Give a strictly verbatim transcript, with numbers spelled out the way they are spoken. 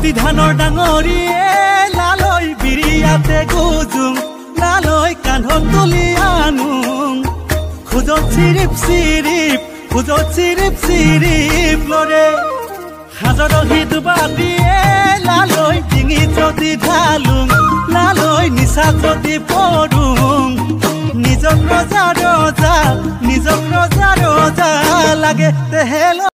অতি ধানৰ ডাঙৰীয়ে লালৈ বিৰিয়াতে গুজুং লালৈ কান্ধত তুলি আনুং খুজত চিৰিপ চিৰিপ খুজত চিৰিপ চিৰিপ লৰে হাজৰ সিদুবা দিয়ে লালৈ ডিঙি যদি ঢালুং লালৈ নিচা যদি পৰুং নিজক ৰজা ৰজা নিজক ৰজা ৰজা লাগে তেহেল